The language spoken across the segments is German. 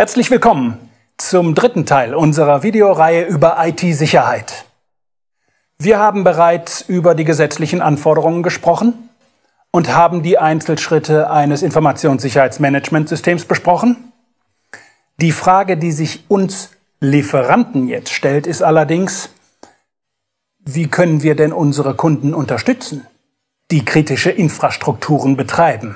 Herzlich willkommen zum dritten Teil unserer Videoreihe über IT-Sicherheit. Wir haben bereits über die gesetzlichen Anforderungen gesprochen und haben die Einzelschritte eines Informationssicherheitsmanagementsystems besprochen. Die Frage, die sich uns Lieferanten jetzt stellt, ist allerdings, wie können wir denn unsere Kunden unterstützen, die kritische Infrastrukturen betreiben?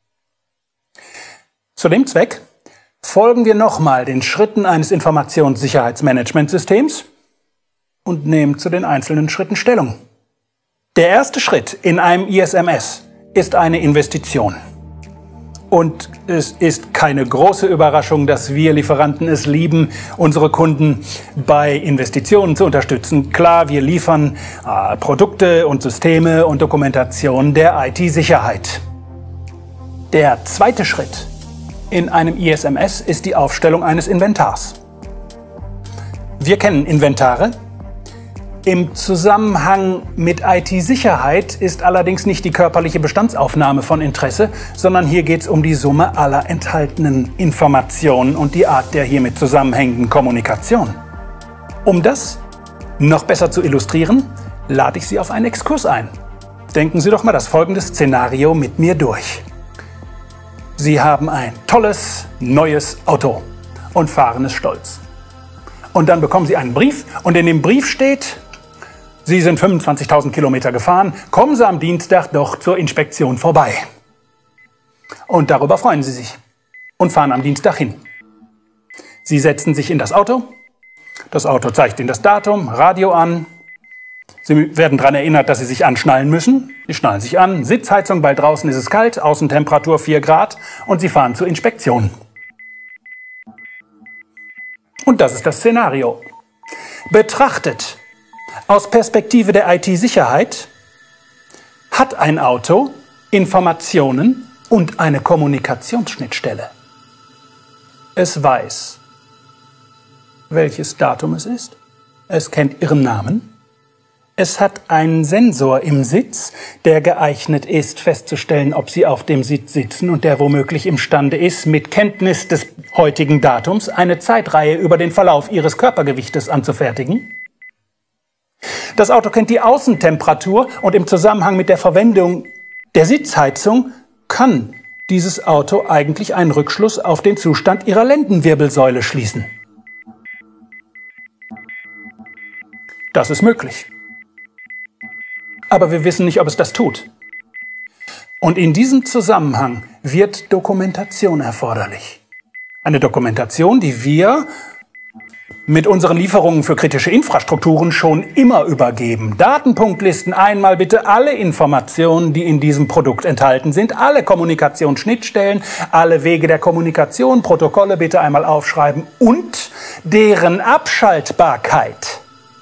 Zu dem Zweck folgen wir nochmal den Schritten eines Informationssicherheitsmanagementsystems und nehmen zu den einzelnen Schritten Stellung. Der erste Schritt in einem ISMS ist eine Investition. Und es ist keine große Überraschung, dass wir Lieferanten es lieben, unsere Kunden bei Investitionen zu unterstützen. Klar, wir liefern Produkte und Systeme und Dokumentation der IT-Sicherheit. Der zweite Schritt in einem ISMS ist die Aufstellung eines Inventars. Wir kennen Inventare. Im Zusammenhang mit IT-Sicherheit ist allerdings nicht die körperliche Bestandsaufnahme von Interesse, sondern hier geht es um die Summe aller enthaltenen Informationen und die Art der hiermit zusammenhängenden Kommunikation. Um das noch besser zu illustrieren, lade ich Sie auf einen Exkurs ein. Denken Sie doch mal das folgende Szenario mit mir durch. Sie haben ein tolles, neues Auto und fahren es stolz. Und dann bekommen Sie einen Brief und in dem Brief steht: Sie sind 25.000 Kilometer gefahren, kommen Sie am Dienstag doch zur Inspektion vorbei. Und darüber freuen Sie sich und fahren am Dienstag hin. Sie setzen sich in das Auto zeigt Ihnen das Datum, Radio an. Sie werden daran erinnert, dass Sie sich anschnallen müssen. Sie schnallen sich an, Sitzheizung, weil draußen ist es kalt, Außentemperatur 4 Grad und Sie fahren zur Inspektion. Und das ist das Szenario. Betrachtet aus Perspektive der IT-Sicherheit hat ein Auto Informationen und eine Kommunikationsschnittstelle. Es weiß, welches Datum es ist. Es kennt Ihren Namen. Es hat einen Sensor im Sitz, der geeignet ist, festzustellen, ob Sie auf dem Sitz sitzen und der womöglich imstande ist, mit Kenntnis des heutigen Datums eine Zeitreihe über den Verlauf Ihres Körpergewichtes anzufertigen. Das Auto kennt die Außentemperatur und im Zusammenhang mit der Verwendung der Sitzheizung kann dieses Auto eigentlich einen Rückschluss auf den Zustand Ihrer Lendenwirbelsäule schließen. Das ist möglich. Aber wir wissen nicht, ob es das tut. Und in diesem Zusammenhang wird Dokumentation erforderlich. Eine Dokumentation, die wir mit unseren Lieferungen für kritische Infrastrukturen schon immer übergeben. Datenpunktlisten, einmal bitte alle Informationen, die in diesem Produkt enthalten sind, alle Kommunikationsschnittstellen, alle Wege der Kommunikation, Protokolle bitte einmal aufschreiben und deren Abschaltbarkeit.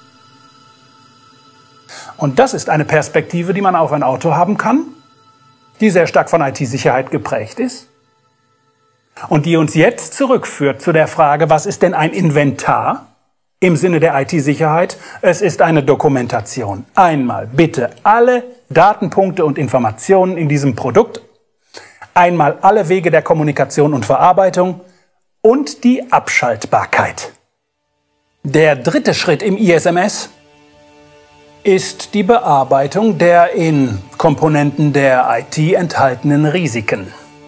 Und das ist eine Perspektive, die man auf ein Auto haben kann, die sehr stark von IT-Sicherheit geprägt ist und die uns jetzt zurückführt zu der Frage, was ist denn ein Inventar im Sinne der IT-Sicherheit? Es ist eine Dokumentation. Einmal bitte alle Datenpunkte und Informationen in diesem Produkt, einmal alle Wege der Kommunikation und Verarbeitung und die Abschaltbarkeit. Der dritte Schritt im ISMS ist die Bearbeitung der in Komponenten der IT enthaltenen Risiken.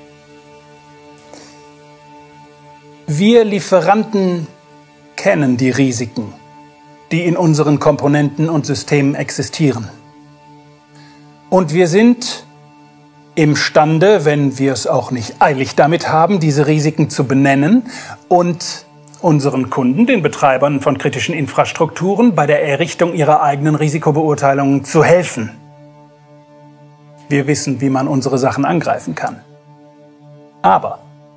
Wir Lieferanten kennen die Risiken, die in unseren Komponenten und Systemen existieren. Und wir sind imstande, wenn wir es auch nicht eilig damit haben, diese Risiken zu benennen und unseren Kunden, den Betreibern von kritischen Infrastrukturen, bei der Errichtung ihrer eigenen Risikobeurteilungen zu helfen. Wir wissen, wie man unsere Sachen angreifen kann. Aber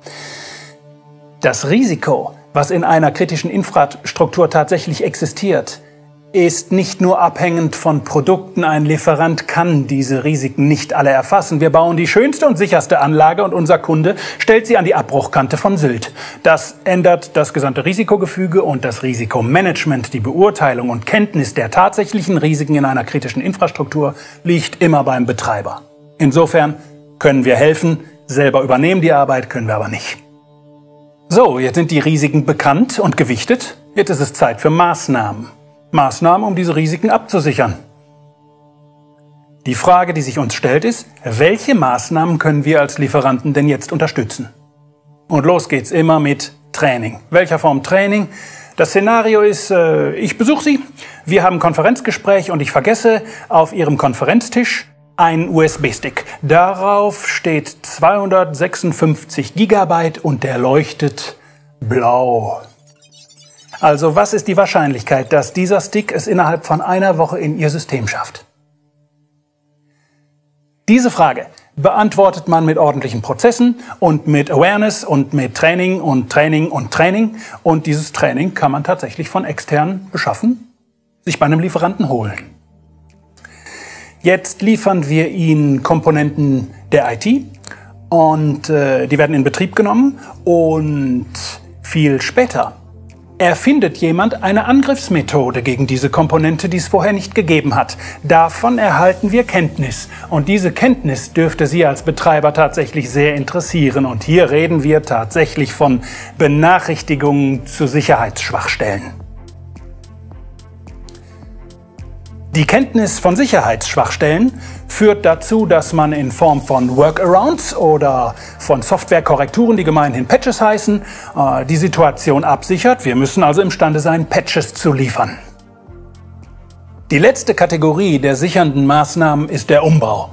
das Risiko, was in einer kritischen Infrastruktur tatsächlich existiert, ist nicht nur abhängig von Produkten. Ein Lieferant kann diese Risiken nicht alle erfassen. Wir bauen die schönste und sicherste Anlage und unser Kunde stellt sie an die Abbruchkante von Sylt. Das ändert das gesamte Risikogefüge und das Risikomanagement. Die Beurteilung und Kenntnis der tatsächlichen Risiken in einer kritischen Infrastruktur liegt immer beim Betreiber. Insofern können wir helfen, selber übernehmen die Arbeit können wir aber nicht. So, jetzt sind die Risiken bekannt und gewichtet. Jetzt ist es Zeit für Maßnahmen. Maßnahmen, um diese Risiken abzusichern. Die Frage, die sich uns stellt, ist, welche Maßnahmen können wir als Lieferanten denn jetzt unterstützen? Und los geht's immer mit Training. Welcher Form Training? Das Szenario ist, ich besuche Sie, wir haben ein Konferenzgespräch und ich vergesse auf Ihrem Konferenztisch einen USB-Stick. Darauf steht 256 Gigabyte und der leuchtet blau. Also was ist die Wahrscheinlichkeit, dass dieser Stick es innerhalb von einer Woche in Ihr System schafft? Diese Frage beantwortet man mit ordentlichen Prozessen und mit Awareness und mit Training und Training und Training. Und dieses Training kann man tatsächlich von extern beschaffen, sich bei einem Lieferanten holen. Jetzt liefern wir Ihnen Komponenten der IT und die werden in Betrieb genommen und viel später erfindet jemand eine Angriffsmethode gegen diese Komponente, die es vorher nicht gegeben hat. Davon erhalten wir Kenntnis. Und diese Kenntnis dürfte Sie als Betreiber tatsächlich sehr interessieren. Und hier reden wir tatsächlich von Benachrichtigungen zu Sicherheitsschwachstellen. Die Kenntnis von Sicherheitsschwachstellen führt dazu, dass man in Form von Workarounds oder von Softwarekorrekturen, die gemeinhin Patches heißen, die Situation absichert. Wir müssen also imstande sein, Patches zu liefern. Die letzte Kategorie der sichernden Maßnahmen ist der Umbau.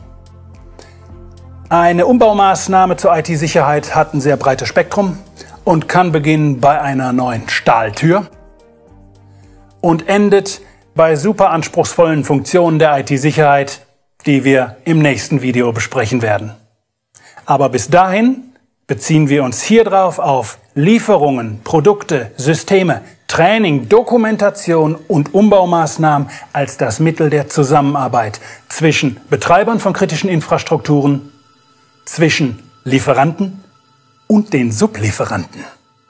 Eine Umbaumaßnahme zur IT-Sicherheit hat ein sehr breites Spektrum und kann beginnen bei einer neuen Stahltür und endet bei super anspruchsvollen Funktionen der IT-Sicherheit, die wir im nächsten Video besprechen werden. Aber bis dahin beziehen wir uns hier drauf auf Lieferungen, Produkte, Systeme, Training, Dokumentation und Umbaumaßnahmen als das Mittel der Zusammenarbeit zwischen Betreibern von kritischen Infrastrukturen, zwischen Lieferanten und den Sublieferanten.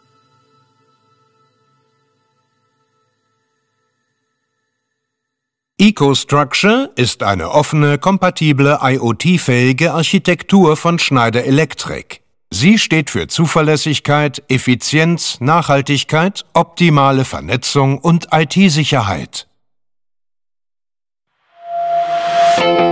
EcoStruxure ist eine offene, kompatible, IoT-fähige Architektur von Schneider Electric. Sie steht für Zuverlässigkeit, Effizienz, Nachhaltigkeit, optimale Vernetzung und IT-Sicherheit.